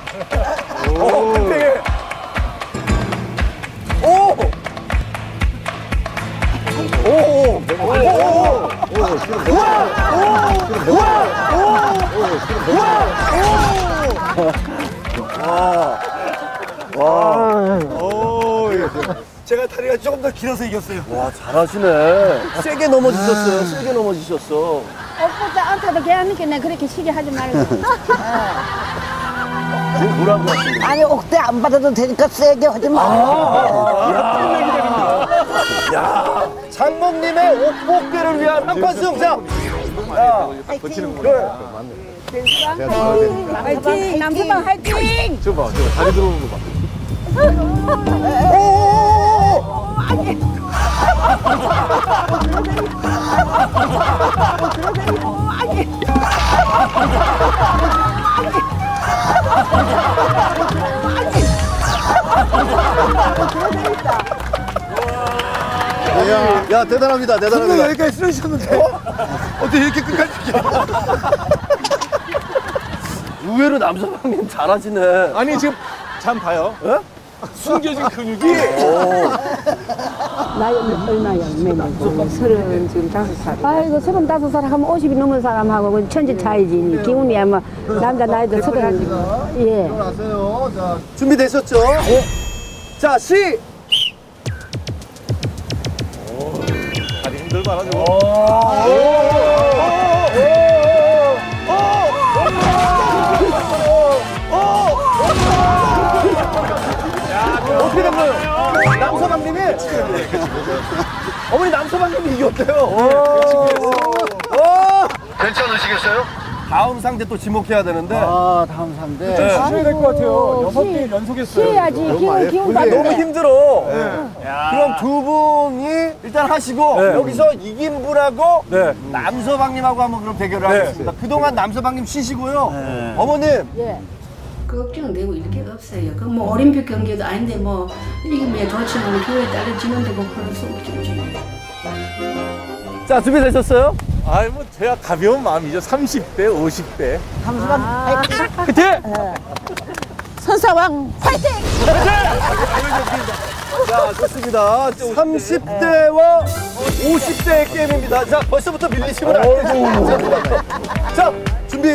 오, 팽팽해. 오! 오! 오! 제가 다리가 조금 더 길어서 이겼어요. 와, 잘하시네. 세게 넘어지셨어요. 세게 넘어지셨어. 오빠 안타도 걔한테 내 그렇게 시게 하지 말고. 뭐라고 하시는 아니 억대 안 받아도 되니까 세게 하지 마. 야, 장모님의 옥복대를 위한 한판 승자. 야, 화이팅! 남서방 화이팅! 저봐, 다리 들어오는 거 봐. 야, 대단합니다, 대단합니다. 여기까지 쓰러지셨는데? 어떻게 이렇게 끝까지? 의외로 남서방님 잘하시네. 아니 지금 잠 봐요. 숨겨진 근육이. 나이 얼마야? 서른 지금 5살. 아이고 35살 하면 50이 넘은 사람하고 천지 차이지. 기운이야 뭐 남자 나이도 서가지고. 예. 일어나세요. 자, 준비되셨죠? 자, 다리 힘들봐라 지금. 어떻게 된 거예요? 남서방님이? 어머니 남서방님이 이겼대요. 괜찮으시겠어요? 다음 상대 또 지목해야 되는데. 아 다음 상대. 쉬셔야 될 것 같아요. 6대 연속했어요. 쉬어야지. 기운 다 너무 힘들어. 그럼 두 분이 일단 하시고 여기서 이긴 분하고 남서방님하고 한번 그럼 대결을 하겠습니다. 그동안 남서방님 쉬시고요. 어머님. 예. 걱정되고 이렇게 없어요. 그 뭐 올림픽 경기도 아닌데 뭐 이기면 좋지만 교회 딸려지는데 뭐 그럴 수 없죠. 자, 준비되셨어요? 아이 뭐 제가 가벼운 마음이죠. 30대, 50대. 잠시만. 그때? 선사왕 화이팅! 자, 좋습니다. 30대와 50대의 게임입니다. 자, 벌써부터 밀리시면 안 돼요. 자, 준비,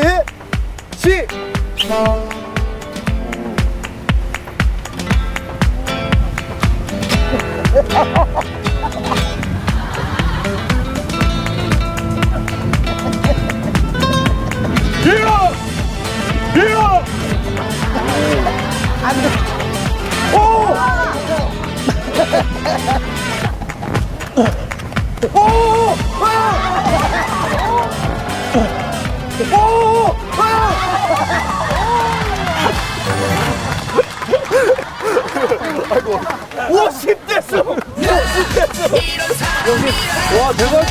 아이고, 50대였어! 50대였어! 여기, 와, 대박!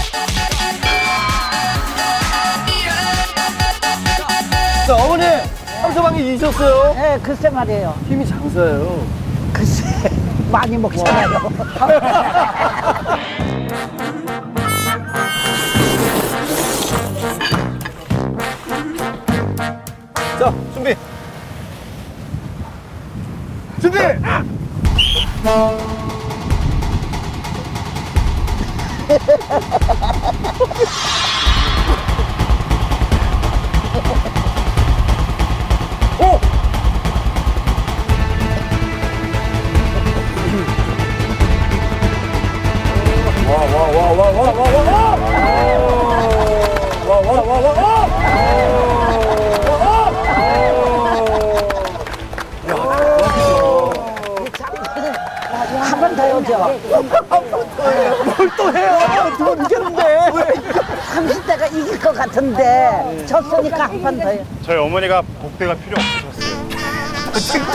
자, 어머니! 남서방이 이기셨어요? 네 글쎄 말이에요. 힘이 장사예요. 글쎄 많이 먹잖아요. 자, 준비! 준비! 오! 한 번 더 해야죠. 뭘 또 해요? 두 번 이겼는데. 30대가 이길 것 같은데 졌으니까 한 번 더 해요. 저희 어머니가 복대가 필요 없으셨어요.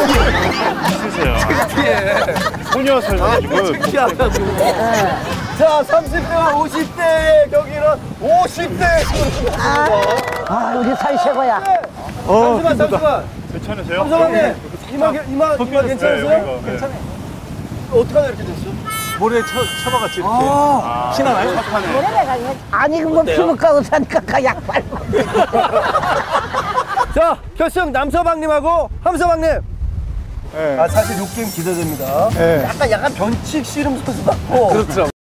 있으세요. 소녀셔가지고. 특이하다고. 자, 30대와 50대의 경기는 50대의 승부입니다. 아 우리 사이 최고야. 잠시만. 괜찮으세요? 잠시만요. 이마 괜찮으세요? 네. 어떡하냐 이렇게 됐어? 모래 쳐박았지 이렇게. 피나나요? 아니 그뭐 피부과고 사니까 약 발고. 자, 결승 남서방님하고 함서방님. 네. 아, 사실 요 게임 기대됩니다. 네. 약간 변칙 씨름 선수 같고. 그렇죠.